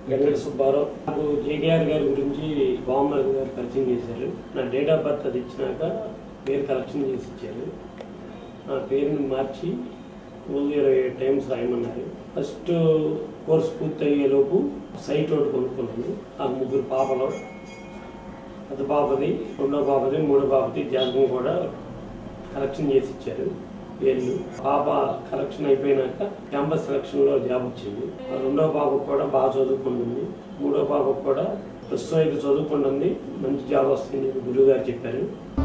వెంకట సుబ్బారావు నాకు JKR గారి గురించి బామ్మర్ గారు పరిచయం చేశారు. నా డేట్ ఆఫ్ బర్త్ అది ఇచ్చినాక పేరు కరెక్షన్ చేసి ఇచ్చారు. నా పేరుని మార్చి 27 టైమ్స్ రాయమన్నారు. ఫస్ట్ కోర్స్ పూర్తయ్యేలోపు సైట్ ఒకటి కొనుక్కున్నాను. ఆ 3 పాపలు, పెద్ద పాపది, రెండో పాపది, మూడో పాపది జాతకం కూడా కరెక్షన్ చేసి ఇచ్చారు. పేర్లు పాప కరెక్షన్ అయిపోయినాక క్యాంపస్ సెలక్షన్లో జాబ్ వచ్చింది. రెండో పాపకు కూడా బాగా చదువుకుంటుంది. మూడో పాపకు కూడా ప్రస్తుతం అయితే చదువుకుంటుంది, మంచి జాబ్ వస్తుంది గురువు గారు చెప్పారు.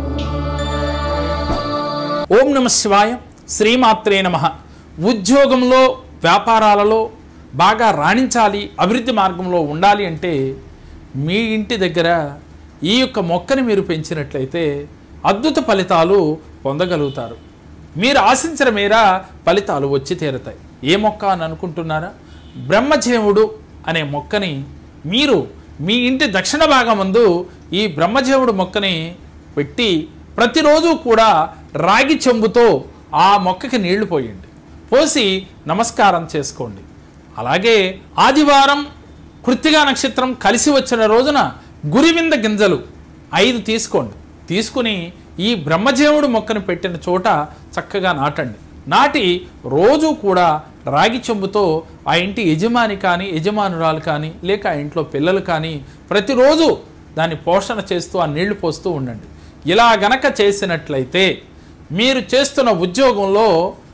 ఓం నమ శివాయ, శ్రీమాత్రే నమః. ఉద్యోగంలో వ్యాపారాలలో బాగా రాణించాలి, అభివృద్ధి మార్గంలో ఉండాలి అంటే మీ ఇంటి దగ్గర ఈ యొక్క మొక్కని మీరు పెంచినట్లయితే అద్భుత ఫలితాలు పొందగలుగుతారు. మీరు ఆశించిన మేర ఫలితాలు వచ్చి తీరుతాయి. ఏ మొక్క అని అనుకుంటున్నారా? బ్రహ్మజేవుడు అనే మొక్కని మీరు మీ ఇంటి దక్షిణ భాగం ముందు ఈ బ్రహ్మజేవుడు మొక్కని పెట్టి ప్రతిరోజు కూడా రాగి చెంబుతో ఆ మొక్కకి నీళ్లు పోయండి. పోసి నమస్కారం చేసుకోండి. అలాగే ఆదివారం కృత్తికా నక్షత్రం కలిసి వచ్చిన రోజున గురివింద గింజలు 5 తీసుకోండి. తీసుకుని ఈ బ్రహ్మజేవుడు మొక్కను పెట్టిన చోట చక్కగా నాటండి. నాటి రోజు కూడా రాగి చెంబుతో ఆ ఇంటి యజమాని కానీ యజమానురాలు కానీ లేక ఆ ఇంట్లో పిల్లలు కానీ ప్రతిరోజు దాన్ని పోషణ చేస్తూ ఆ నీళ్లు పోస్తూ ఉండండి. ఇలా గనక చేసినట్లయితే మీరు చేస్తున్న ఉద్యోగంలో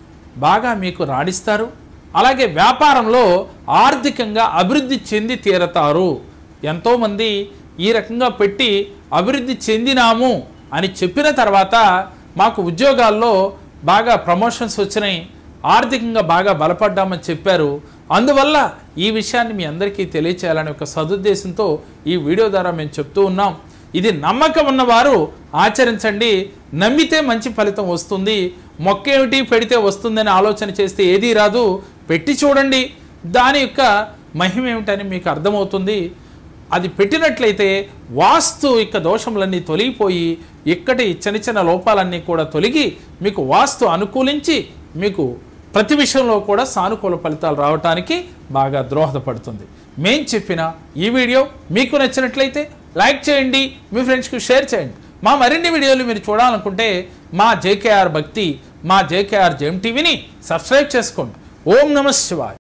బాగా మీకు రాణిస్తారు. అలాగే వ్యాపారంలో ఆర్థికంగా అభివృద్ధి చెంది తీరతారు. ఎంతోమంది ఈ రకంగా పెట్టి అభివృద్ధి చెందినాము అని చెప్పిన తర్వాత మాకు ఉద్యోగాల్లో బాగా ప్రమోషన్స్ వచ్చినాయి, ఆర్థికంగా బాగా బలపడ్డామని చెప్పారు. అందువల్ల ఈ విషయాన్ని మీ అందరికీ తెలియచేయాలనే ఒక సదుద్దేశంతో ఈ వీడియో ద్వారా మేము చెప్తూ ఉన్నాం. ఇది నమ్మకం ఉన్నవారు ఆచరించండి. నమ్మితే మంచి ఫలితం వస్తుంది. మొక్క ఏమిటి పెడితే వస్తుందని ఆలోచన చేస్తే ఏదీ రాదు. పెట్టి చూడండి, దాని యొక్క మహిమ ఏమిటని మీకు అర్థమవుతుంది. అది పెట్టినట్లయితే వాస్తు యొక్క దోషములన్నీ తొలగిపోయి ఇక్కడి చిన్న చిన్న లోపాలన్నీ కూడా తొలగి మీకు వాస్తు అనుకూలించి మీకు ప్రతి విషయంలో కూడా సానుకూల ఫలితాలు రావడానికి బాగా దోహదపడుతుంది. మేం చెప్పిన ఈ వీడియో మీకు నచ్చినట్లయితే లైక్ చేయండి, మీ ఫ్రెండ్స్కి షేర్ చేయండి. మా మరిన్ని వీడియోలు మీరు చూడాలనుకుంటే మా JKR భక్తి, మా JKR జెమ్ టీవీని సబ్స్క్రైబ్ చేసుకోండి. ఓం నమ శివాయ.